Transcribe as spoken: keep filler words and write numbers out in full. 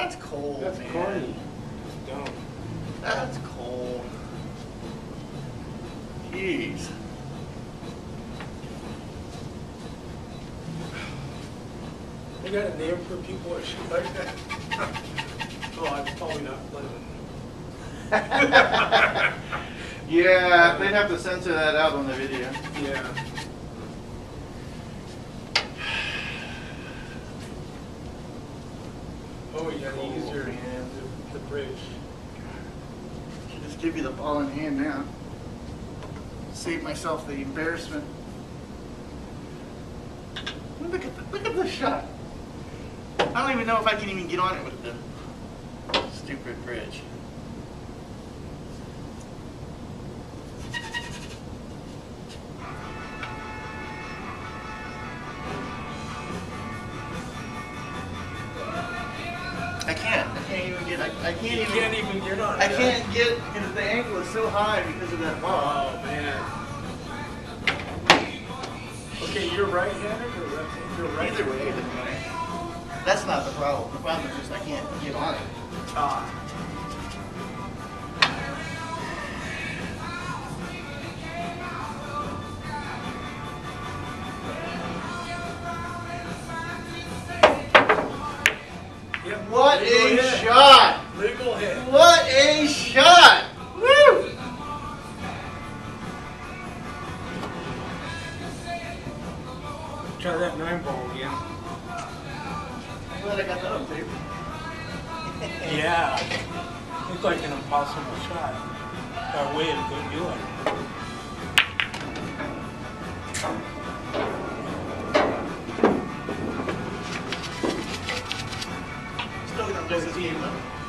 That's cold, That's man. corny. Don't. That's cold. Jeez. You got a name for people that shoot like that? Oh, I'm probably not living. Yeah, they'd have to censor that out on the video. Yeah. Oh, you gotta use your hand, the, the bridge. Should just give you the ball in hand now. Save myself the embarrassment. Look at the, look at the shot. I don't even know if I can even get on it with the stupid bridge. I can't. I can't even get. I, I can't You even. can't even get on it. I can't get because the angle is so high because of that ball. Oh man. Okay, you're right-handed or left-handed? You're right. Either way, either way. That's not the problem. The problem is just I can't get on it. Ah. Yep. What Legal a hit. shot! Legal hit. What a shot! Woo! Try that nine ball again. I'm glad I got that on tape. Yeah. Looked like an impossible shot. Got a way to go do it. Still gonna play this game though.